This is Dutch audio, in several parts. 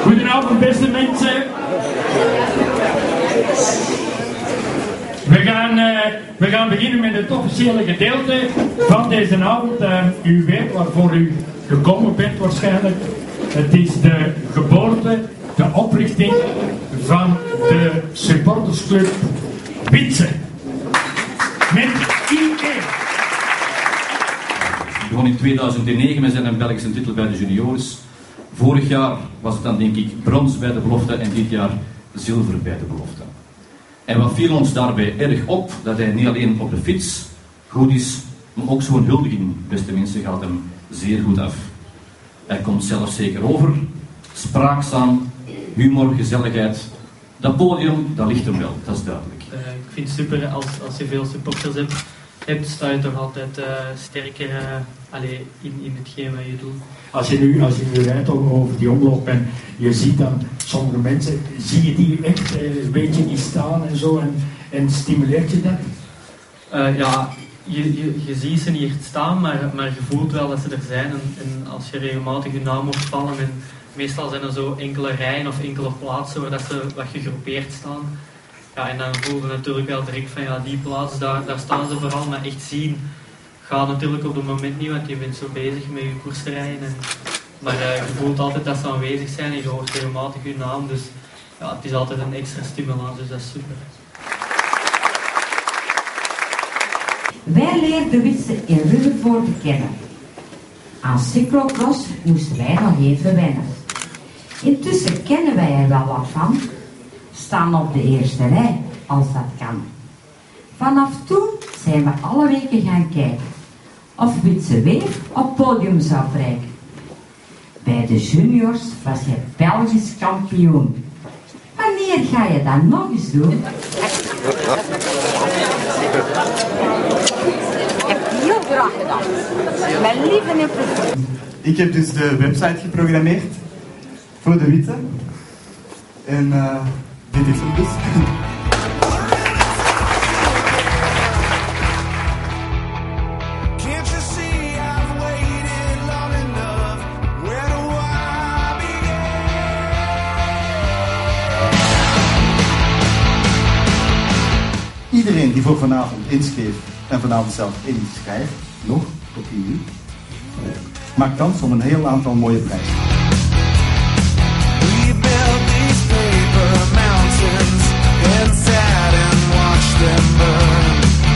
Goedenavond beste mensen. We gaan beginnen met het officiële gedeelte van deze avond. U weet waarvoor u gekomen bent waarschijnlijk. Het is de geboorte, de oprichting van de supportersclub Witse. Met IE. Gewoon in 2009 met zijn Belgische titel bij de juniors. Vorig jaar was het dan denk ik brons bij de belofte en dit jaar zilver bij de belofte. En wat viel ons daarbij erg op, dat hij niet alleen op de fiets goed is, maar ook zo'n huldiging, beste mensen, gaat hem zeer goed af. Hij komt zelf zeker over, spraakzaam, humor, gezelligheid. Dat podium, dat ligt hem wel, dat is duidelijk. Ik vind het super als je veel supporters hebt, sta je toch altijd sterker in hetgeen wat je doet. Als je nu rijdt over die omloop en je ziet dan sommige mensen, zie je die echt een beetje niet staan en zo en stimuleert je dat? Ja, je ziet ze niet echt staan, maar je voelt wel dat ze er zijn en als je regelmatig je naam hoort vallen en meestal zijn er zo enkele rijen of enkele plaatsen waar dat ze wat gegroepeerd staan. Ja, en dan voel je natuurlijk wel direct van ja, die plaats, daar staan ze vooral, maar echt zien gaat natuurlijk op het moment niet, want je bent zo bezig met je koers te rijden. Maar je voelt altijd dat ze aanwezig zijn en je hoort regelmatig je naam, dus ja, het is altijd een extra stimulans, dus dat is super. Wij leerden Witse in Rutherford kennen. Aan cyclocross moesten wij nog even wennen. Intussen kennen wij er wel wat van. Staan op de eerste rij, als dat kan. Vanaf toen zijn we alle weken gaan kijken of Witse weer op podium zou prijken. Bij de juniors was je Belgisch kampioen. Wanneer ga je dat nog eens doen? Ik heb het heel graag gedaan. Mijn lieve en plezier. Ik heb dus de website geprogrammeerd voor de Witse. En dit is hem dus. Iedereen die voor vanavond inschreef en vanavond zelf inschrijft, nog tot 10 uur, maakt kans op een heel aantal mooie prijzen. We built these paper mountains and sat and watched them burn.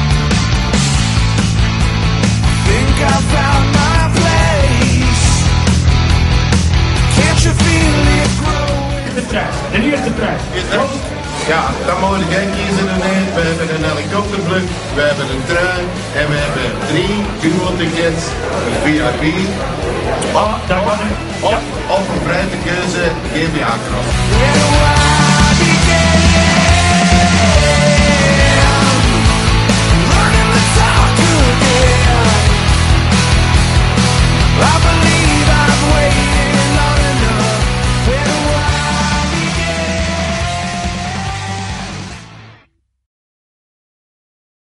Think I found my place. Can't you feel it growing? De prijs, de eerste prijs. Ja, dan mogen we geen kiezen ineens. We hebben een helikopterblok, we hebben een trui en we hebben 3 duo-tickets, VIP. Of een vrije keuze GBA-cross.